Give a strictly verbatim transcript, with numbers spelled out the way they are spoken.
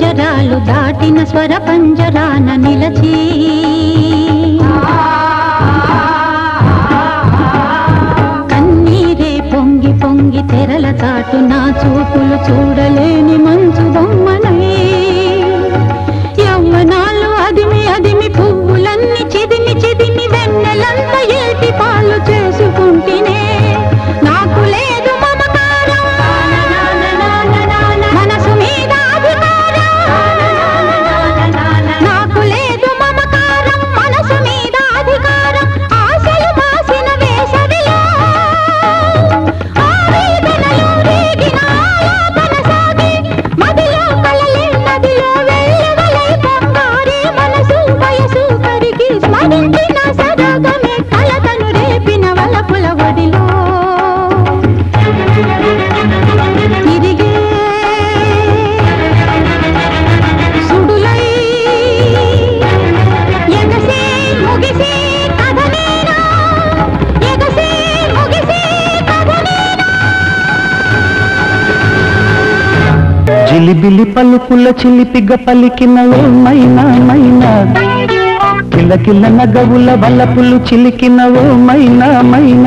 పంజరాలు దాటిన స్వర పంజరాన నిలచి కన్నీరే పొంగి పొంగి తెరల చాటు నా చూపులు చూడలేని మంచు బొమ్మనై యవ్వనాలు అదిమి అదిమి పువ్వులన్నీ చిదిమి చిదిమి వెన్నెలంత ఏటి పాలు చేసుకుంటేనే నాకు లేదు మమకారం మనసు మీద అధికారం నాకు లేదు మమకారం మనసు మీద అధికారం ఆశలు మాసిన వేసవిలో ఆవేదనలు రేగిన ఆలాపన సాగి మదిలో కలలే నదిలో వెల్లువలై పొంగారి మనసు వయసు కరిగి స్మరించిన సరాగమే కలతను రేపిన వలపుల ఒడిలో తిరిగే సుడులై ఎగసే ముగిసే కథనేనా ఎగసే ముగిసే కథనేనా జిలిబిలి పలుకుల చిలిపిగ పలికిన ఓ మైనా మైనా కిల కిల నగవుల వలపులు చిలికిన ఓ మైనా మైనా